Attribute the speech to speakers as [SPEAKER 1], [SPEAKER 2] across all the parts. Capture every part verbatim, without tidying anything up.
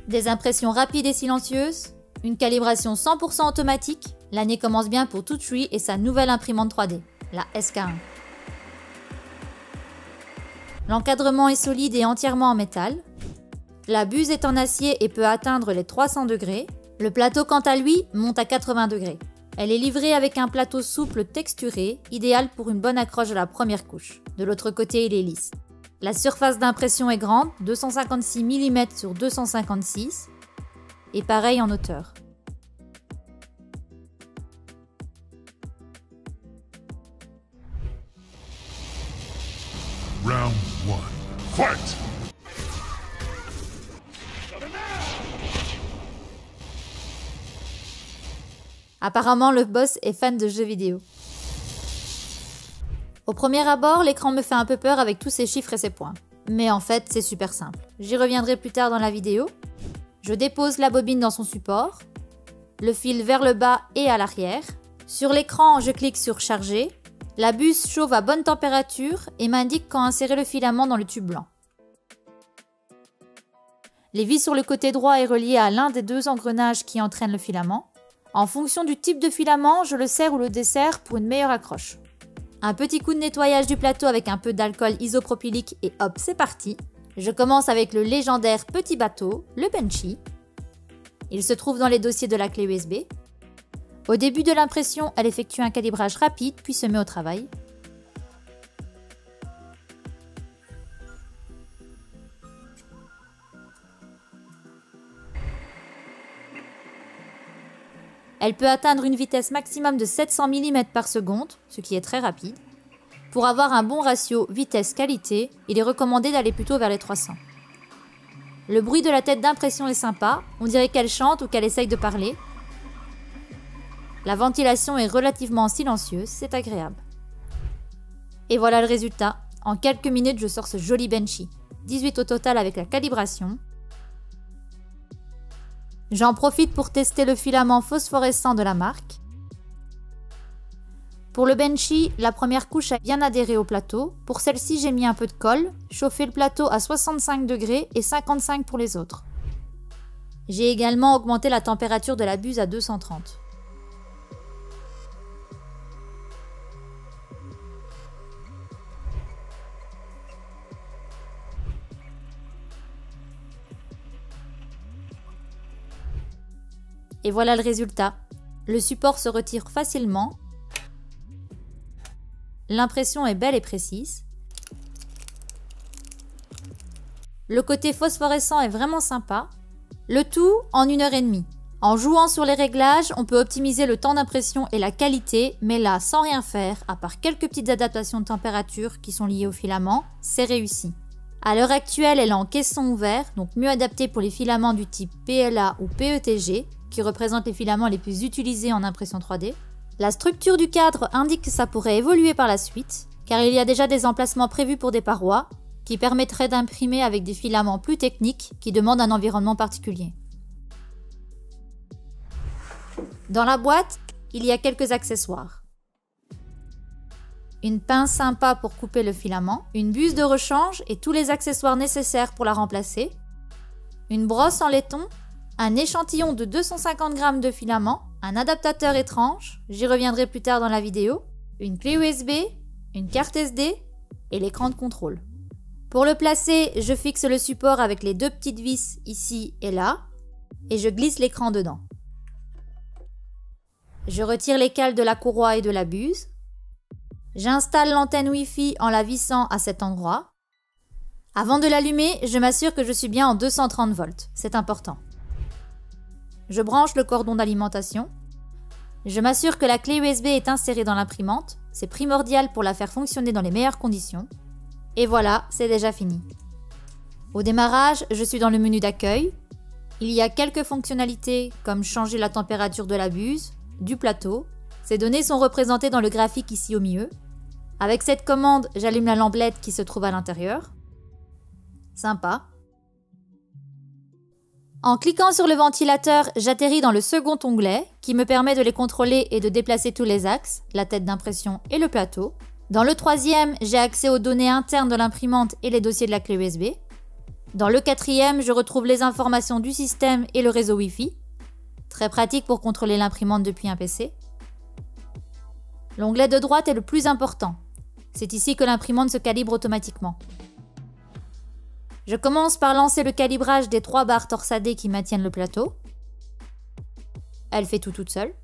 [SPEAKER 1] Des impressions rapides et silencieuses, une calibration cent pour cent automatique, l'année commence bien pour Two-Tree et sa nouvelle imprimante trois D, la S K un. L'encadrement est solide et entièrement en métal. La buse est en acier et peut atteindre les trois cents degrés. Le plateau, quant à lui, monte à quatre-vingts degrés. Elle est livrée avec un plateau souple texturé, idéal pour une bonne accroche de la première couche. De l'autre côté, il est lisse. La surface d'impression est grande, deux cent cinquante-six millimètres sur deux cent cinquante-six, et pareil en hauteur.
[SPEAKER 2] Round one. Fight!
[SPEAKER 1] Apparemment, le boss est fan de jeux vidéo. Au premier abord, l'écran me fait un peu peur avec tous ces chiffres et ces points. Mais en fait, c'est super simple. J'y reviendrai plus tard dans la vidéo. Je dépose la bobine dans son support, le fil vers le bas et à l'arrière. Sur l'écran, je clique sur Charger. La buse chauffe à bonne température et m'indique quand insérer le filament dans le tube blanc. Les vis sur le côté droit est relié à l'un des deux engrenages qui entraînent le filament. En fonction du type de filament, je le serre ou le desserre pour une meilleure accroche. Un petit coup de nettoyage du plateau avec un peu d'alcool isopropylique et hop, c'est parti. Je commence avec le légendaire petit bateau, le Benchy. Il se trouve dans les dossiers de la clé U S B. Au début de l'impression, elle effectue un calibrage rapide puis se met au travail. Elle peut atteindre une vitesse maximum de sept cents millimètres par seconde, ce qui est très rapide. Pour avoir un bon ratio vitesse-qualité, il est recommandé d'aller plutôt vers les trois cents. Le bruit de la tête d'impression est sympa, on dirait qu'elle chante ou qu'elle essaye de parler. La ventilation est relativement silencieuse, c'est agréable. Et voilà le résultat. En quelques minutes, je sors ce joli Benchy. dix-huit au total avec la calibration. J'en profite pour tester le filament phosphorescent de la marque. Pour le Benchy, la première couche a bien adhéré au plateau. Pour celle-ci, j'ai mis un peu de colle, chauffé le plateau à soixante-cinq degrés et cinquante-cinq pour les autres. J'ai également augmenté la température de la buse à deux cent trente. Et voilà le résultat. Le support se retire facilement. L'impression est belle et précise. Le côté phosphorescent est vraiment sympa. Le tout en une heure et demie. En jouant sur les réglages, on peut optimiser le temps d'impression et la qualité, mais là, sans rien faire, à part quelques petites adaptations de température qui sont liées au filament, c'est réussi. À l'heure actuelle, elle est en caisson ouvert, donc mieux adaptée pour les filaments du type P L A ou P E T G, qui représentent les filaments les plus utilisés en impression trois D. La structure du cadre indique que ça pourrait évoluer par la suite, car il y a déjà des emplacements prévus pour des parois, qui permettraient d'imprimer avec des filaments plus techniques qui demandent un environnement particulier. Dans la boîte, il y a quelques accessoires. Une pince sympa pour couper le filament, une buse de rechange et tous les accessoires nécessaires pour la remplacer, une brosse en laiton, un échantillon de deux cent cinquante grammes de filament, un adaptateur étrange, j'y reviendrai plus tard dans la vidéo, une clé U S B, une carte S D et l'écran de contrôle. Pour le placer, je fixe le support avec les deux petites vis ici et là, et je glisse l'écran dedans. Je retire les cales de la courroie et de la buse. J'installe l'antenne Wi-Fi en la vissant à cet endroit. Avant de l'allumer, je m'assure que je suis bien en deux cent trente volts, c'est important. Je branche le cordon d'alimentation. Je m'assure que la clé U S B est insérée dans l'imprimante, c'est primordial pour la faire fonctionner dans les meilleures conditions. Et voilà, c'est déjà fini. Au démarrage, je suis dans le menu d'accueil. Il y a quelques fonctionnalités comme changer la température de la buse, du plateau. Ces données sont représentées dans le graphique ici au milieu. Avec cette commande, j'allume la lamblette qui se trouve à l'intérieur. Sympa. En cliquant sur le ventilateur, j'atterris dans le second onglet qui me permet de les contrôler et de déplacer tous les axes, la tête d'impression et le plateau. Dans le troisième, j'ai accès aux données internes de l'imprimante et les dossiers de la clé U S B. Dans le quatrième, je retrouve les informations du système et le réseau Wi-Fi. Très pratique pour contrôler l'imprimante depuis un P C. L'onglet de droite est le plus important. C'est ici que l'imprimante se calibre automatiquement. Je commence par lancer le calibrage des trois barres torsadées qui maintiennent le plateau. Elle fait tout toute seule.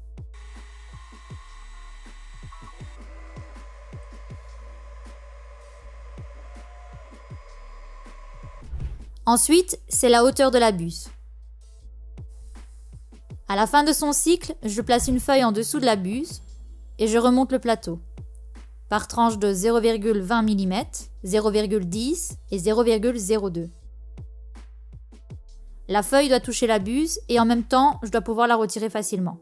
[SPEAKER 1] Ensuite, c'est la hauteur de la buse. À la fin de son cycle, je place une feuille en dessous de la buse et je remonte le plateau par tranche de zéro virgule vingt millimètres, zéro virgule dix et zéro virgule zéro deux. La feuille doit toucher la buse et en même temps, je dois pouvoir la retirer facilement.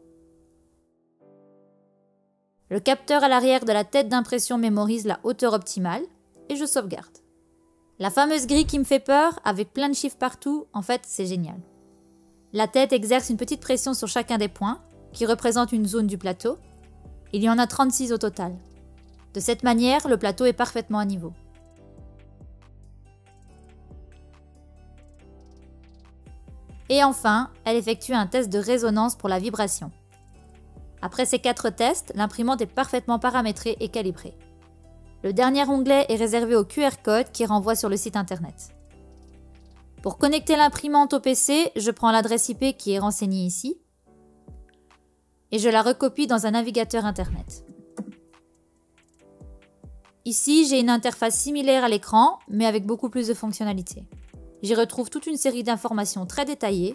[SPEAKER 1] Le capteur à l'arrière de la tête d'impression mémorise la hauteur optimale et je sauvegarde. La fameuse grille qui me fait peur, avec plein de chiffres partout, en fait, c'est génial. La tête exerce une petite pression sur chacun des points, qui représente une zone du plateau. Il y en a trente-six au total. De cette manière, le plateau est parfaitement à niveau. Et enfin, elle effectue un test de résonance pour la vibration. Après ces quatre tests, l'imprimante est parfaitement paramétrée et calibrée. Le dernier onglet est réservé au Q R code qui renvoie sur le site internet. Pour connecter l'imprimante au P C, je prends l'adresse I P qui est renseignée ici et je la recopie dans un navigateur internet. Ici, j'ai une interface similaire à l'écran, mais avec beaucoup plus de fonctionnalités. J'y retrouve toute une série d'informations très détaillées.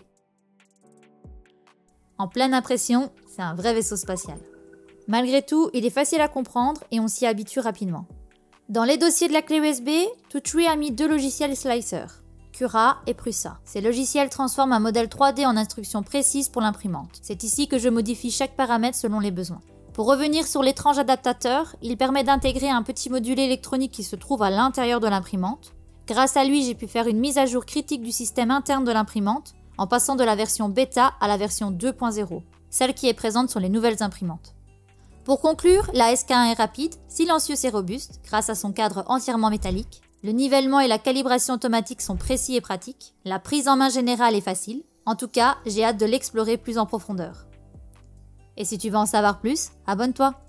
[SPEAKER 1] En pleine impression, c'est un vrai vaisseau spatial. Malgré tout, il est facile à comprendre et on s'y habitue rapidement. Dans les dossiers de la clé U S B, Toutree a mis deux logiciels slicer, Cura et Prusa. Ces logiciels transforment un modèle trois D en instructions précises pour l'imprimante. C'est ici que je modifie chaque paramètre selon les besoins. Pour revenir sur l'étrange adaptateur, il permet d'intégrer un petit module électronique qui se trouve à l'intérieur de l'imprimante. Grâce à lui, j'ai pu faire une mise à jour critique du système interne de l'imprimante en passant de la version bêta à la version deux point zéro, celle qui est présente sur les nouvelles imprimantes. Pour conclure, la S K un est rapide, silencieuse et robuste grâce à son cadre entièrement métallique. Le nivellement et la calibration automatique sont précis et pratiques. La prise en main générale est facile. En tout cas, j'ai hâte de l'explorer plus en profondeur. Et si tu veux en savoir plus, abonne-toi.